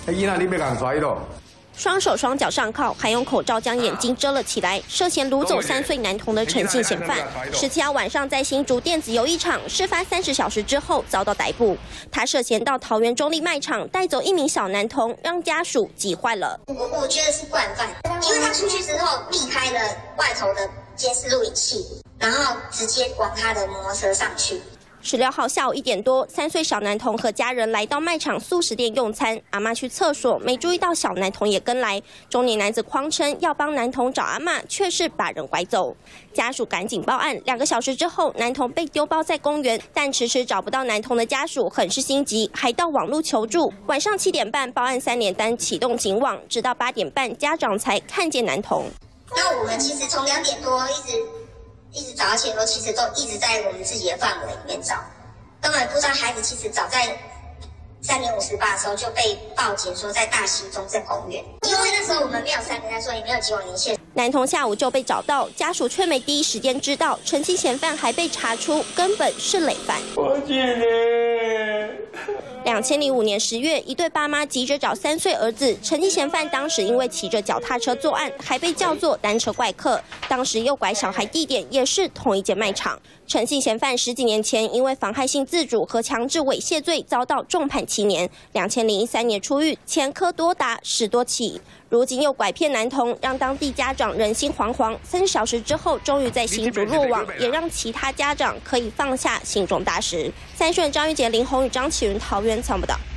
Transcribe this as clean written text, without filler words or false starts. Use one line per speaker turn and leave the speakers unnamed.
伊那你别讲拽咯。
双手双脚上铐，还用口罩将眼睛遮了起来，涉嫌掳走3岁男童的陈姓嫌犯，17号晚上在新竹电子游艺场，事发30小时之后遭到逮捕。他涉嫌到桃园中立卖场带走1名小男童，让家属急坏了。
我觉得是惯犯，因为他出去之后避开了外头的监视录影器，然后直接往他的摩托车上去。
16号下午1点多，3岁小男童和家人来到卖场素食店用餐，阿嬷去厕所，没注意到小男童也跟来。中年男子谎称要帮男童找阿嬷，却是把人拐走。家属赶紧报案，2个小时之后，男童被丢包在公园，但迟迟找不到男童的家属很是心急，还到网络求助。晚上7点半报案3连单启动警网，直到8点半家长才看见男童。
那我们其实从2点多一直找到7点多，其实都一直在我们自己的范围里面找，根本不知道孩子其实早在3点58的时候就被报警说在大溪中正公园，因为那时候我们没有3连单，所以没有急往连线。
男童下午就被找到，家属却没第一时间知道，陈姓嫌犯还被查出根本是累犯。
我姐姐。
2005年10月，一对爸妈急着找3岁儿子，陈姓嫌犯当时因为骑着脚踏车作案，还被叫做单车怪客。当时诱拐小孩地点也是同一间卖场。陈姓嫌犯10几年前因为妨害性自主和强制猥亵罪遭到重判7年，2013年出狱，前科多达10多起。如今又拐骗男童，让当地家长人心惶惶。30小时之后，终于在新竹落网，也让其他家长可以放下心中大石。3立新闻张玉洁、林宏宇、张启云桃园采访报道。